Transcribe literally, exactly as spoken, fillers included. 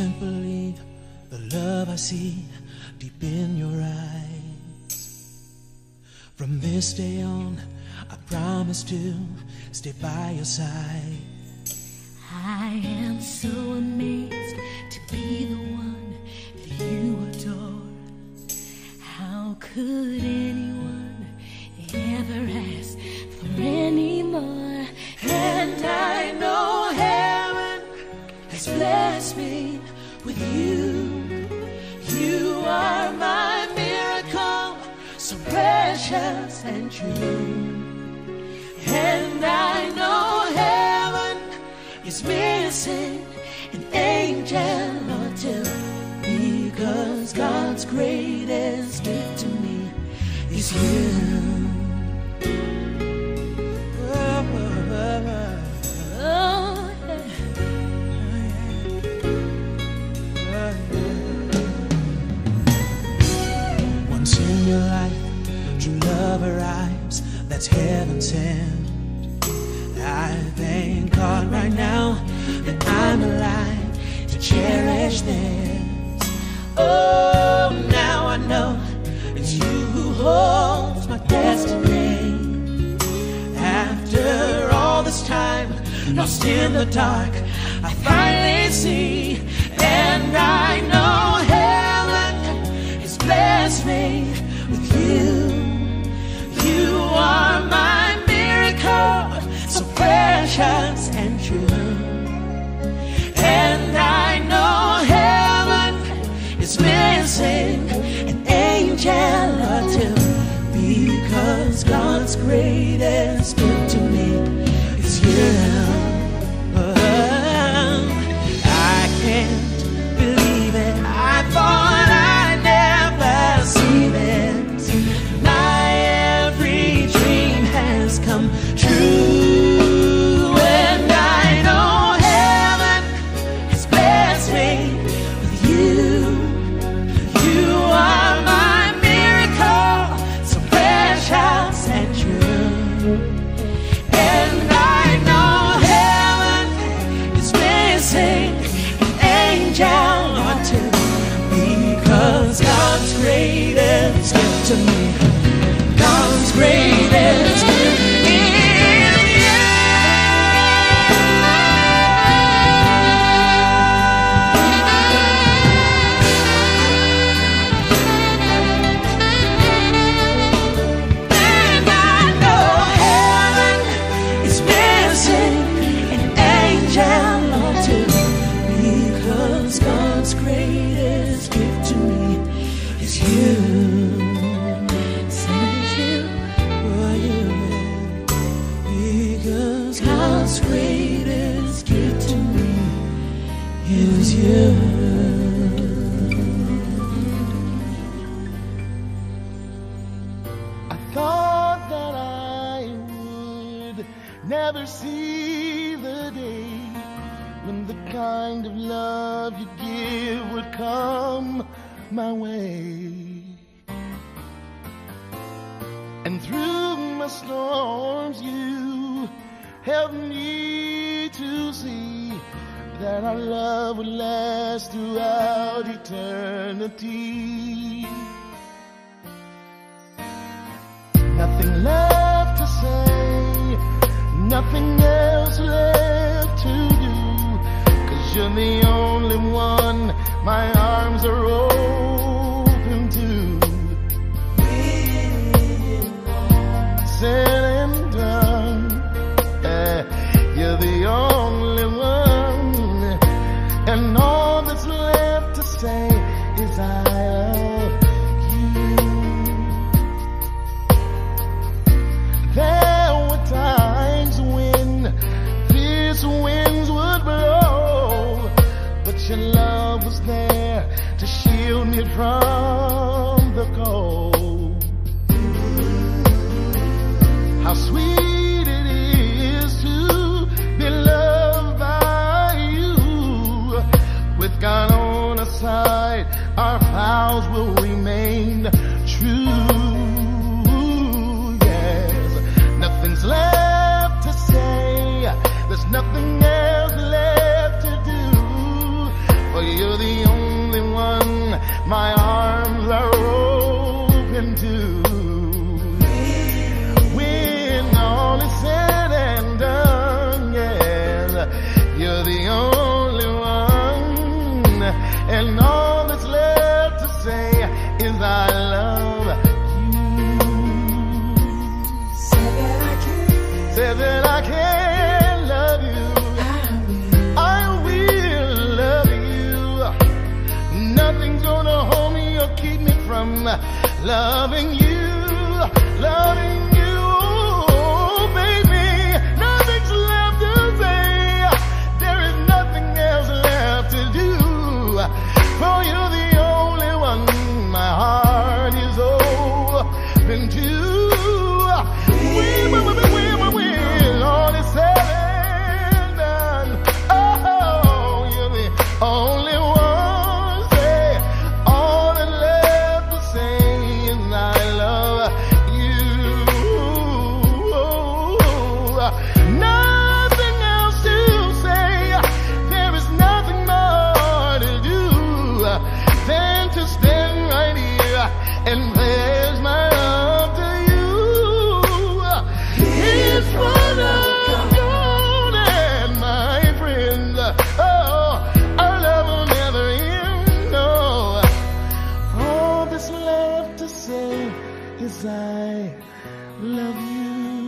can't believe the love I see deep in your eyes. From this day on, I promise to stay by your side. I am so amazed to be the one that you adore. How could anyone ever ask for any more? And I know heaven has blessed me with you. You are my miracle, so precious and true. And I know heaven is missing an angel or two, because God's greatest gift to me is you. Once in your life, true love arrives, that's heaven sent. I thank God right now that I'm alive to cherish this. Oh, now I know it's you who holds my destiny. After all this time, lost in the dark, I finally see. And I know heaven has blessed me with you. You are my miracle, so precious and true. And I know heaven is missing an angel or two, because God's greatest gift to me is you. I can't believe it, I thought I'd never see this. My every dream has come true. And I know heaven has blessed me with you. You are my miracle, so precious and true. And I know heaven is missing an angel or two, because God's greatest gift to me, God's greatest gift is you. And I know heaven is missing an angel or two, because God's greatest gift to me is you. Says you, oh, you, because God's greatest gift to me is you. I thought that I would never see the day when the kind of love you give would come my way. And through my storms you helped me to see that our love would last throughout eternity. Nothing left to say, nothing else left to do, 'cause you're the only one my arms are open to. Said and done, eh, you're the only one, and all that's left to say is I love you. There were times when fierce winds would blow, but your love was there to shield me from the cold. How sweet it is to be loved by you. With God on our side, our vows will remain true. Yes, nothing's left to say, there's nothing else left to do, for you're the my arms are open to. When all is said and done, yes, you're the only one, and all that's left to say is I love you. Say that I can, say that I can love you. I will love you. Nothing's gonna hold me or keep me from loving you, loving you. Oh, baby, nothing's left to say. There is nothing else left to do. For you're the only one my heart is open to. We, we, we, we, we, we, all is said and done. Oh, you're the only one. Say, all that's left to say is I love you. Nothing else to say. There is nothing more to do than to stand right here and pledge my love to you. In front of God and my friends, oh, our love will never end, no. All that's left to say is I love you.